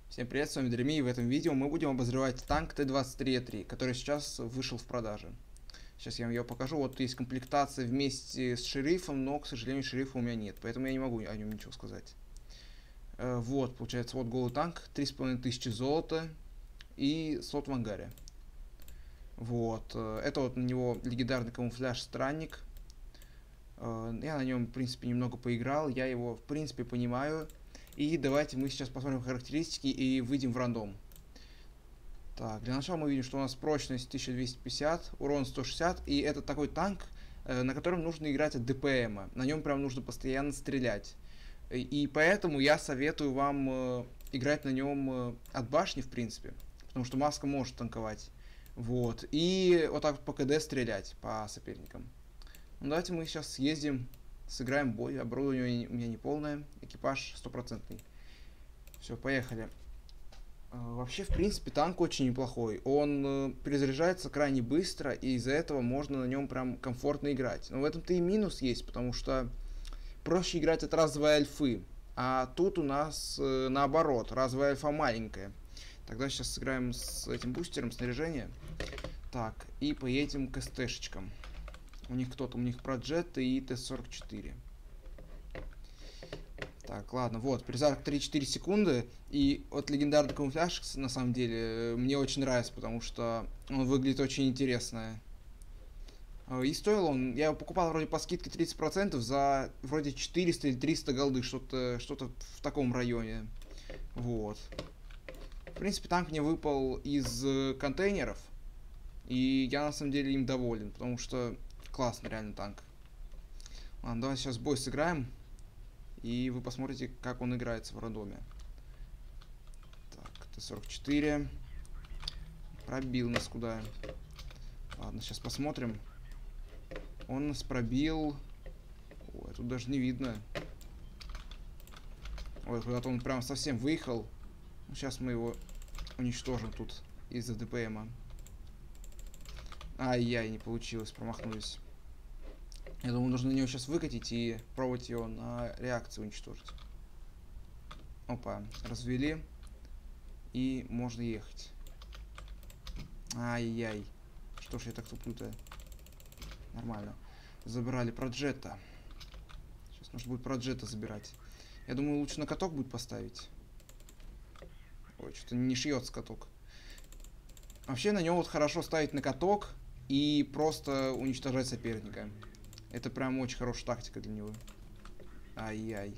Всем привет, с вами Дреми, и в этом видео мы будем обозревать танк Т-23Е3, который сейчас вышел в продаже. Сейчас я вам ее покажу. Вот есть комплектация вместе с шерифом, но, к сожалению, шерифа у меня нет, поэтому я не могу о нем ничего сказать. Вот, получается, вот голый танк, 3500 золота и слот в ангаре. Вот, это вот на него легендарный камуфляж странник. Я на нем, в принципе, немного поиграл, я его, в принципе, понимаю. И давайте мы сейчас посмотрим характеристики и выйдем в рандом. Так, для начала мы видим, что у нас прочность 1250, урон 160, и это такой танк, на котором нужно играть от ДПМа. На нем прям нужно постоянно стрелять. И поэтому я советую вам играть на нем от башни, в принципе, потому что маска может танковать. Вот, и вот так по КД стрелять по соперникам. Ну, давайте мы сейчас съездим, сыграем бой. Оборудование у меня не полное, экипаж стопроцентный. Все, поехали. Вообще, в принципе, танк очень неплохой. Он перезаряжается крайне быстро, и из-за этого можно на нем прям комфортно играть. Но в этом-то и минус есть, потому что проще играть от разовой альфы. А тут у нас наоборот, разовая альфа маленькая. Тогда сейчас сыграем с этим бустером снаряжения. Так, и поедем к СТшечкам. У них кто-то, у них Проджет и Т-44. Так, ладно, вот, перезарядка 3-4 секунды. И вот легендарный камуфляж, на самом деле, мне очень нравится, потому что он выглядит очень интересно. И стоил он, я его покупал вроде по скидке 30% за вроде 400 или 300 голды, что-то в таком районе. Вот. В принципе, танк мне выпал из контейнеров. И я на самом деле им доволен, потому что классный реально танк. Ладно, давай сейчас бой сыграем. И вы посмотрите, как он играется в рандоме. Так, Т-44. Пробил нас куда. Ладно, сейчас посмотрим. Он нас пробил. Ой, тут даже не видно. Ой, куда-то он прям совсем выехал. Ну, сейчас мы его уничтожим тут из-за ДПМа. Ай-яй, не получилось, промахнулись. Я думаю, нужно на него сейчас выкатить и пробовать его на реакции уничтожить. Опа, развели. И можно ехать. Ай-яй. Что ж я так туплю-то? Нормально. Забрали Проджета. Сейчас нужно будет Проджета забирать. Я думаю, лучше на каток будет поставить. Ой, что-то не шьется каток. Вообще на него вот хорошо ставить на каток и просто уничтожать соперника. Это прям очень хорошая тактика для него. Ай-яй.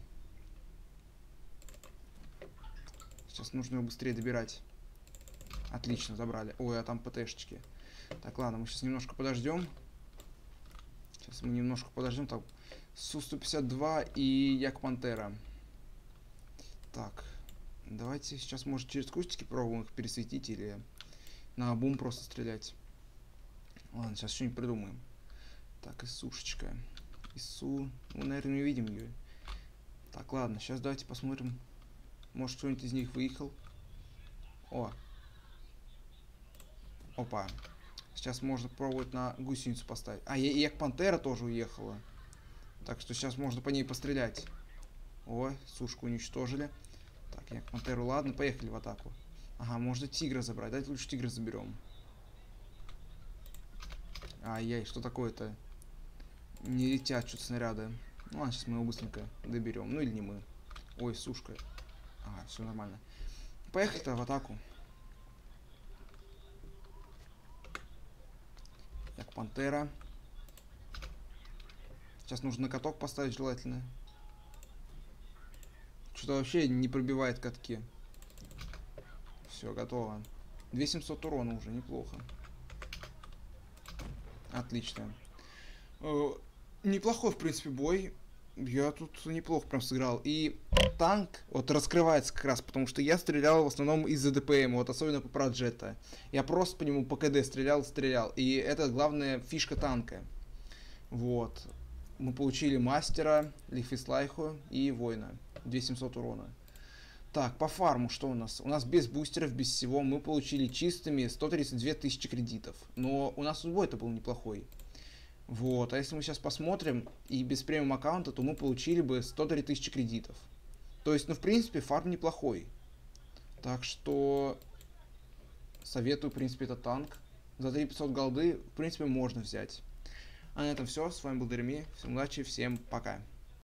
Сейчас нужно его быстрее добирать. Отлично, забрали. Ой, а там ПТшечки. Так, ладно, мы сейчас немножко подождем. Сейчас мы немножко подождем. Так, Су-152 и Як Пантера. Так, давайте сейчас, может, через кустики пробуем их пересветить или на бум просто стрелять. Ладно, сейчас что-нибудь придумаем. Так, ИСушечка. ИСу. Ну, наверное, не увидим ее. Так, ладно, сейчас давайте посмотрим. Может, кто-нибудь из них выехал. О. Опа. Сейчас можно пробовать на гусеницу поставить. А, и Як Пантера тоже уехала. Так что сейчас можно по ней пострелять. О, сушку уничтожили. Так, Як Пантеру, ладно, поехали в атаку. Ага, можно тигра забрать. Давайте лучше тигра заберем. Ай-яй, что такое-то? Не летят что-то снаряды. Ну ладно, сейчас мы его быстренько доберем. Ну или не мы. Ой, сушка. Ага, все нормально. Поехали-то в атаку. Як Пантера. Сейчас нужно на каток поставить желательно. Что-то вообще не пробивает катки. Все, готово. 2700 урона уже, неплохо. Отлично. Неплохой, в принципе, бой. Я тут неплохо прям сыграл. И танк вот раскрывается как раз, потому что я стрелял в основном из-за ДПМ, вот особенно по Проджета. Я просто по нему по КД стрелял. И это главная фишка танка. Вот. Мы получили мастера, Лихвислайху и воина. 2700 урона. Так, по фарму что у нас? У нас без бустеров, без всего мы получили чистыми 132 тысячи кредитов. Но у нас бой-то был неплохой. Вот, а если мы сейчас посмотрим, и без премиум аккаунта, то мы получили бы 103 тысячи кредитов. То есть, ну, в принципе, фарм неплохой. Так что советую, в принципе, этот танк. За 3500 голды, в принципе, можно взять. А на этом все. С вами был Дереми. Всем удачи, всем пока.